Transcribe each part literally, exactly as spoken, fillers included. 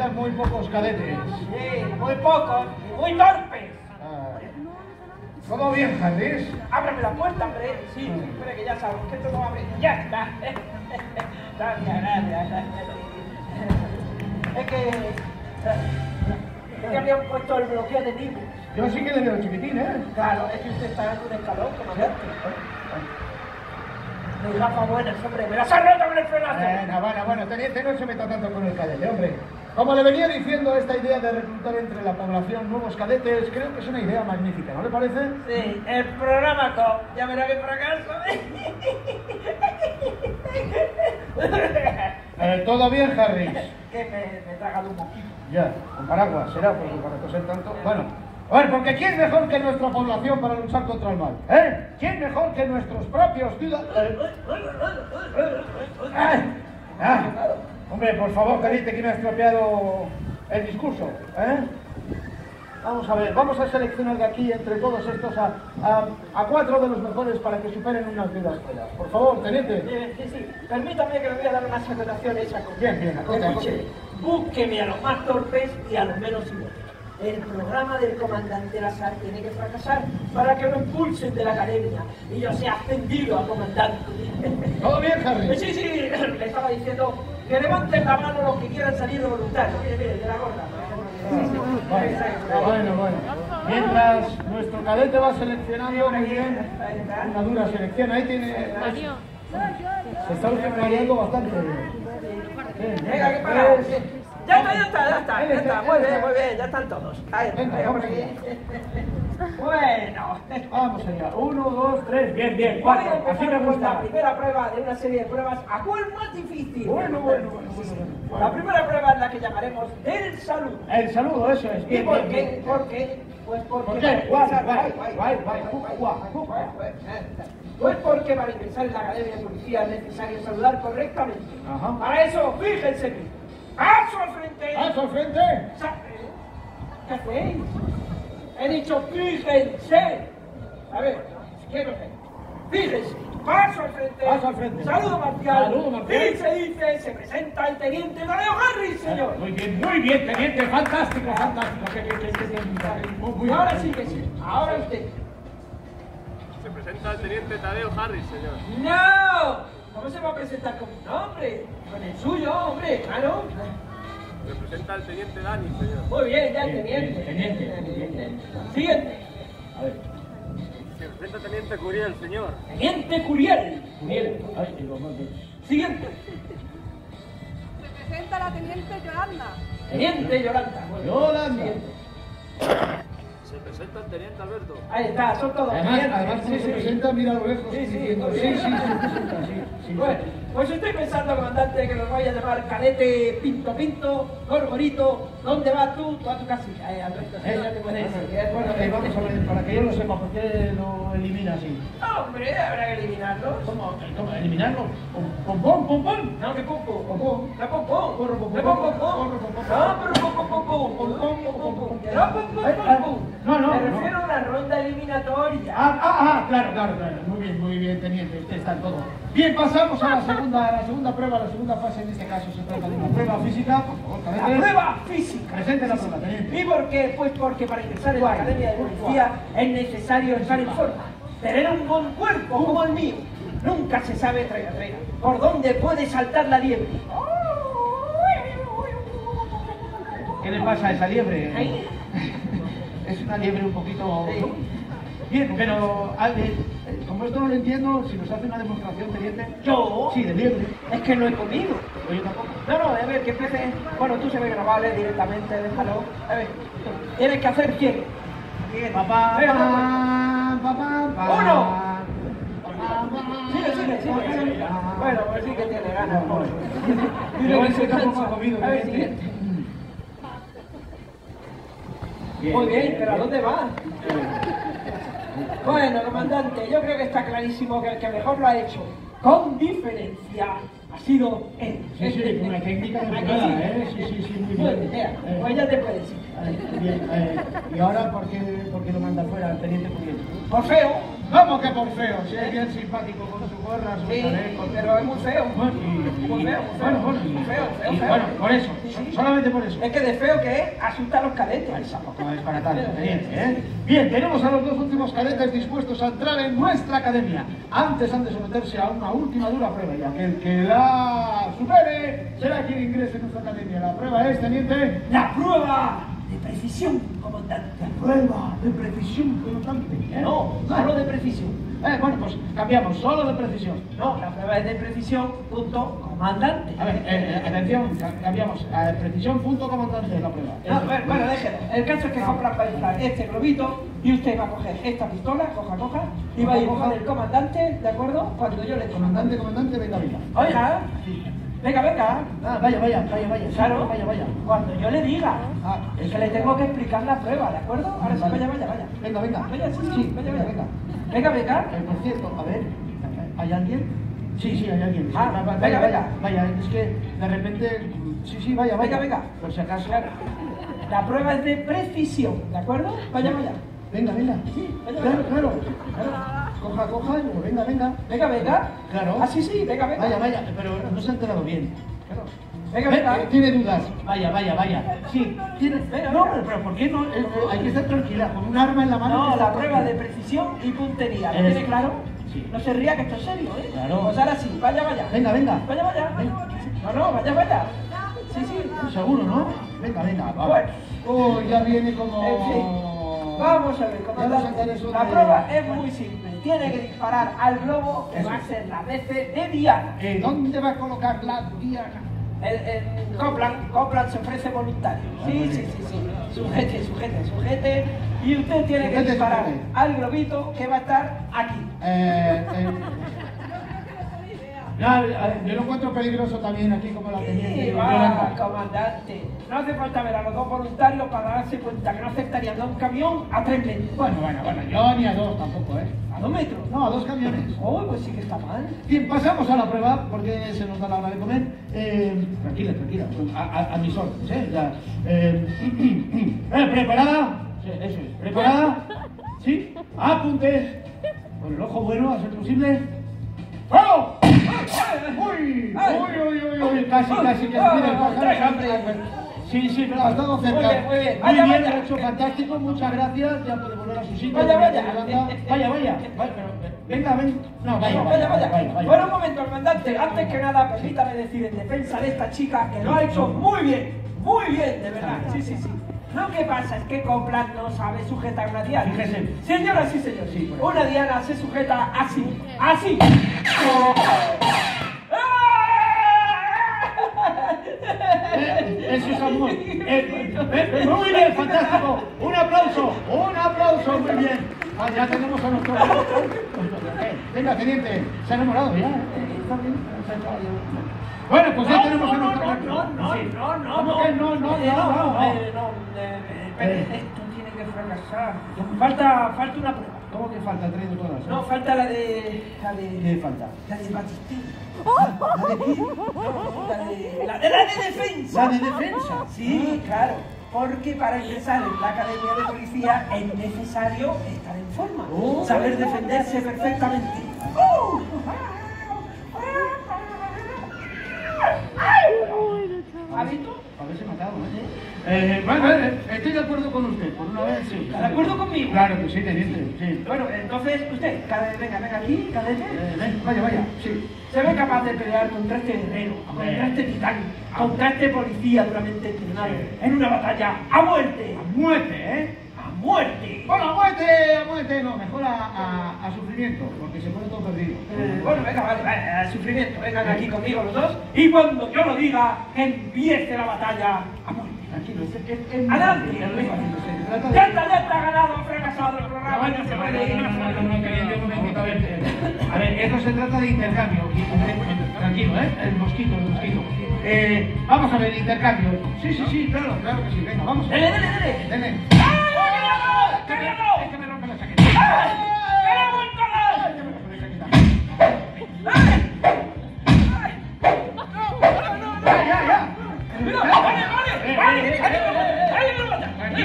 tenemos muy pocos cadetes. Sí, muy pocos y muy torpes. Ah. ¿Todo bien, Harris? Ábreme la puerta, hombre. Sí, espera que ya sabes que esto no abre. Ya está. Gracias, gracias. Es que... Es que habían puesto el bloqueo de niños. Yo sí que le veo chiquitín, ¿eh? Claro, es que usted está en un escalón, comandante. Mi gafa buena, hombre, me las ha roto con el frenazo. Bueno, bueno, bueno, teniente, no se meta tanto con el cadete, hombre. Como le venía diciendo, esta idea de reclutar entre la población nuevos cadetes, creo que es una idea magnífica, ¿no le parece? Sí, el programa C O P, ya verá que fracaso. eh, ¿Todo bien, Harris? Que me, me traga de un mosquito. Ya, con paraguas, será, porque para toser tanto... Bueno, a ver, porque ¿quién mejor que nuestra población para luchar contra el mal? ¿Eh? ¿Quién mejor que nuestros propios ciudadanos? ¡Ay! ¡Ah! Hombre, por favor, cadete, que me ha estropeado el discurso, ¿eh? Vamos a ver, vamos a seleccionar de aquí entre todos estos a, a, a cuatro de los mejores para que superen unas vidas feas. Por favor, teniente. Eh, sí, sí, permítame que le voy a dar una aseveración hecha con... Bien, bien, acote, Escuche, búsqueme a los más torpes y a los menos inútiles. El programa del comandante Lazar tiene que fracasar para que lo expulsen de la academia y yo sea ascendido a comandante. ¿Todo bien, Harry? Sí, sí, le estaba diciendo que levanten la mano los que quieran salir de voluntarios. Mire, mire, de la gorda. Bueno, bueno, bueno. Mientras nuestro cadete va seleccionando muy bien, una dura selección. Ahí tiene... Se está usted mareando bastante. Venga, que para. Ya está, ya está, ya está, ya está. Muy bien, muy bien, ya están todos. Ahí, venga, vamos allá. Bueno. Vamos allá. Uno, dos, tres. Bien, bien. Voy Cuatro. a empezar Así me con gusta. la primera prueba de una serie de pruebas. ¿A cuál más difícil? Bueno, bueno, bueno, bueno. La primera prueba es la que llamaremos el saludo. El saludo, eso es. ¿Y Bien, por bien, qué? bien. ¿Por qué? Pues porque... ¿Por qué? Guay, guay, guay, guay, guay. Pues porque para ingresar en la academia de policía es necesario saludar correctamente. Ajá. Para eso, fíjense bien. ¡Paso al frente! ¿Paso al frente? ¿Qué hacéis? He dicho fíjense. A ver, quiero ver. Fíjense. Paso al frente. Paso al frente. Saludo marcial. Saludo marcial. Y se dice, se presenta el teniente Tadeo Harris, señor. Muy bien, muy bien, teniente. Fantástico, fantástico. ¿Qué, qué, qué, qué, qué, muy, muy Ahora bien. sí que sí. Ahora usted. Se presenta el teniente Tadeo Harris, señor. ¡No! ¿Cómo se va a presentar con mi nombre? Con el suyo, hombre, claro. Se presenta el teniente Dani, señor. Muy bien, ya el Bien, teniente. bien, teniente. Siguiente. A ver. Se presenta el teniente Curiel, señor. Teniente Curiel. Curiel. Ay, digo, no, no. Siguiente. Se presenta la teniente Yolanda. Teniente Yolanda. Muy bien. Yolanda. Siguiente. Se presenta el teniente Alberto. Ahí está, son todos. Además, Bien, además sí, cuando se sí. presenta, mira a lo lejos. Sí, sí, diciendo, muy sí, bien. sí, se presenta, sí, sí. Bueno, pues estoy pensando, comandante, que nos vaya a llamar cadete Pinto Pinto, Gorgorito. ¿Dónde vas tú? Tú a tu casilla, eh, Alberto. Sí, ya te puedes ir. ¿eh? Bueno, eh, vamos a ver, para que yo lo sepa, ¿por qué lo elimina así? Hombre, habrá que eliminarlos. ¿Cómo? ¿Cómo? ¿Eliminarlo? ¿Pom, pom, pom, pom? No, que pompo. Pom, No, pompo. Corro, pom, No, pom, pompo, corro, pompo. pom, pom, No, pero pompo, pompo. Pompo, pompo, pompo. No, pompo, Eh, ah, pompo. no, no, Me no. refiero a una ronda eliminatoria. Ah, ah, ah, claro, claro, claro. Muy bien, muy bien, teniente, usted está en todo. Bien, pasamos a la segunda, a la segunda prueba, la segunda fase, en este caso se trata de una prueba física. Por favor, La cadete. prueba física. Presente la prueba, teniente. ¿Y por qué? Pues porque para ingresar en la academia de policía es necesario estar en forma, tener un buen cuerpo como el mío. Nunca se sabe, traiga, traiga, por dónde puede saltar la liebre. ¿Qué le pasa a esa liebre? Ahí. Es una liebre un poquito... Sí. Bien, pero a ver, eh, como esto no lo entiendo, si nos hace una demostración, teniente... ¿Yo? Sí, de liebre. Es que no he comido. O yo tampoco. No, no, a ver, que empiece. Bueno, tú se ve grabable directamente, déjalo. A ver, tienes que hacer quién. Bien. Papá, Venga, papá, papá, papá. ¡Uno! Papá, Sigue, sigue, sigue. Bueno, pues sí que tiene ganas. Por... Pero ese tampoco ha comido, A ver, teniente. siguiente. Bien, Muy bien, pero ¿a dónde va? Bueno, comandante, yo creo que está clarísimo que el que mejor lo ha hecho, con diferencia, ha sido él. Sí, sí, una técnica ¿A que mejorada, sí? ¿eh? Sí, sí, sí, muy Muy bien. bien, mira, Eh, pues ya te puedes ir. Bien, eh, ¿y ahora por qué, por qué lo manda fuera el teniente Curiel? Por feo. ¿Cómo que por feo? Si es bien simpático con su gorra, su Sí, chaleco, pero es muy feo. Bueno, y, Muy feo, muy feo. bueno, bueno, y- Muy feo, feo, y- feo. bueno, por eso, Sí, so- sí. solamente por eso. Es que de feo que es, asusta a los cadetes. Pues tampoco es para tanto, teniente, ¿eh? Bien, tenemos a los dos últimos cadetes dispuestos a entrar en nuestra academia. Antes han de someterse a una última dura prueba y aquel que la supere será quien ingrese en nuestra academia. La prueba es, teniente, La prueba de precisión, comandante. la prueba de precisión comandante. ¿eh? No, solo de precisión. Eh, bueno, pues cambiamos, solo de precisión. No, la prueba es de precisión, punto, comandante. A ver, eh, eh, atención, ca- cambiamos. Eh, precisión punto comandante es la prueba. No, bueno, bueno, déjelo. El caso es que compran para inflar este globito y usted va a coger esta pistola, coja, coja, y va a ir con el comandante, ¿de acuerdo? Cuando yo le diga. Comandante, comandante, venga, venga. Oiga, Sí. venga, venga. Ah, vaya, vaya, vaya, vaya. sí, Claro, Vaya, vaya. cuando yo le diga. Ah, Es que le tengo que explicar la prueba, ¿de acuerdo? Ahora sí, Vale. vaya, vaya, vaya. Venga, venga. Vaya, sí, sí, Sí, vaya, venga, vaya. venga. Venga, venga. Eh, por cierto, a ver, ¿hay alguien? Sí, sí, hay alguien. Sí, Ah, va- va- venga, vaya, venga. vaya, es que de repente... Sí, sí, vaya, vaya. Venga, venga. Por si acaso. Claro. La prueba es de precisión, ¿de acuerdo? Vaya, vaya. Venga, venga. Sí, vaya, Claro, vaya. claro. claro. Coja, coja, y luego venga, venga. Venga, venga. Claro. Ah, sí, sí, venga, venga. Vaya, vaya, pero no se ha enterado bien. Claro. Venga, Ve- venga. eh, Tiene dudas. Vaya, vaya, vaya. Sí, tiene. Venga, No, venga. pero, pero ¿por qué no? Eh, eh, hay que estar tranquila, con un arma en la mano. No, que la está prueba de tranquila. precisión y puntería. ¿Lo Eres- tiene claro? Sí. No se ría que esto es serio, ¿eh? Claro. Pues ahora sí, vaya, vaya. Venga, venga. Vaya, vaya. Venga. No, no, vaya, vaya. Sí, sí. Seguro, ¿no? Venga, venga. Va. Bueno. Oh, ya viene como. En fin. Vamos a ver, Ya no comandante. sacaré eso La de- prueba es muy simple. Tiene que disparar al globo que Eso. va a ser la veces de Diana. Eh, ¿Dónde va a colocar la diana? El, el Copland, Copland se ofrece voluntario. Sí, sí, sí, sí. Sujete, sujete, sujete. Y usted tiene que Sujete, disparar sujete. al globito que va a estar aquí. Eh, eh, ya, eh, yo lo encuentro peligroso también aquí como la teniente. Sí, va, comandante. No hace falta ver a los dos voluntarios para darse cuenta que no aceptarían dar un camión a tres metros. Bueno, bueno, bueno, yo ni a dos tampoco, ¿eh? ¿A dos metros? No, a dos camiones. Oh, pues sí que está mal. Bien, pasamos a la prueba porque se nos da la hora de comer. Eh, tranquila, tranquila, a, a, a mis órdenes, ¿eh? Ya, eh, eh, ¿preparada? Sí, eso es. ¿Preparada? ¿Sí? Apuntes. Con el ojo bueno, a ser posible. ¡Fuego! ¡Uy! ¡Uy, uy, uy, uy! Casi, casi que se tira el pájaro. Sí, sí, pero ha estado cerca. Muy bien, muy bien. Muy Vaya, bien, vaya. lo ha hecho fantástico, muchas gracias. Ya puede volver a su sitio. Vaya, vaya. Vaya, vaya. Vaya, pero, eh, venga, ven. No, vaya, vaya, vaya. vaya, vaya. Bueno, un momento, comandante. Antes que nada, permítame decir en defensa de esta chica que lo ha hecho muy bien. Muy bien, de verdad. Sí, sí, sí. Lo que pasa es que Copland no sabe sujetar una diana. Fíjese. Señoras y señores, Sí, por una diana se sujeta así. Así. Eh, Eso es amor. Eh, eh, muy bien, fantástico. Un aplauso, un aplauso, muy bien. Ah, ya tenemos a nuestro. Eh, Venga, teniente, se ha enamorado ya. Eh, Está bien, se ha enamorado ya. Bueno, pues ya No, tenemos a no, nuestro. no, no, no, Sí. no, no, ¿Cómo no, que no, no, Eh, no, no? eh, no, eh, eh, esto tiene que fracasar. Falta, falta una prueba. ¿Cómo que falta? He traído todas. ¿eh? No, falta la de. La de. ¿Qué falta? La de Batistini. ¿La de qué? No, la de. La de, la de defensa. La de defensa. Sí, claro. Porque para ingresar en la academia de policía es necesario estar en forma. Oh. Saber defenderse perfectamente. ¡Uh! ¿Ha visto? Haberse matado, ¿eh? Eh, bueno, eh, estoy de acuerdo con usted, por una vez sí. ¿Está de acuerdo conmigo? Claro que sí, teniente, sí. Bueno, entonces usted, cadete, venga, venga aquí, cadete. Eh, ven, vaya, vaya, sí. Se ve capaz de pelear contra este guerrero, contra este titán, contra este policía duramente entrenado en una batalla a muerte. A muerte, ¿eh? ¡A muerte! Bueno, a muerte, a muerte, no, mejor a, a, a sufrimiento, porque se pone todo perdido. Eh, bueno, venga, vale, vale, al sufrimiento, vengan aquí conmigo los dos y cuando yo lo diga, que empiece la batalla a muerte. Tranquilo, es, es, es muy Adelante. fácil, es muy fácil, se trata de... Ya está, ya está ganado, ha fracasado el programa, no se puede ir. No, no, no, no, teniente, un momentito, a ver, eh, a ver, esto se trata de intercambio, y, eh, tranquilo, ¿eh? El mosquito, el mosquito. Eh, vamos a ver, intercambio. Sí, sí, sí, claro, claro que sí, venga, vamos. Dele, dele, dele. Dele. ¡Ah, Que me- ¡Querido! es que me rompe la chaqueta. ¡Ay! ¡Queremos el color! Ay, que me rompe la chaqueta. ¡Ay! ¡Ay! ¡No, no, no! Ya, ya, ya. Mira, vale, vale, Eh, vale, eh, eh, vale, eh, vale, vale, vale. Tranquilo,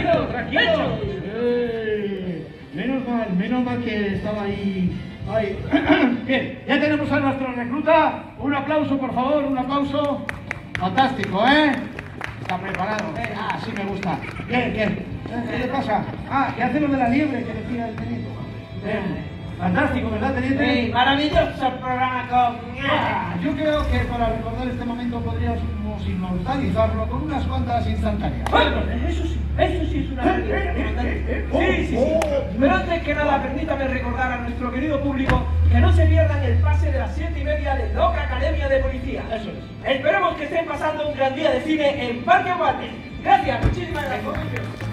Eh, menos mal, menos mal que estaba ahí. ahí. Bien, ya tenemos a nuestro recluta. Un aplauso, por favor, un aplauso. Fantástico, ¿eh? Está preparado. Ah, sí me gusta. Bien, bien. ¿Qué le pasa? Ah, ¿qué hace lo de la liebre que decía el teniente? Bien. Fantástico, ¿verdad, teniente? Sí, maravilloso programa con... Ah, yo creo que para recordar este momento podríamos inmortalizarlo con unas cuantas instantáneas. Bueno, eso sí, eso sí es una maravilla, comandante. Sí, sí, sí. Pero antes que nada, permítame recordar a nuestro querido público que no se pierdan el pase de las siete y media de Loca Academia de Policía. Eso es. Esperemos que estén pasando un gran día de cine en Parque Guate. Gracias, muchísimas gracias.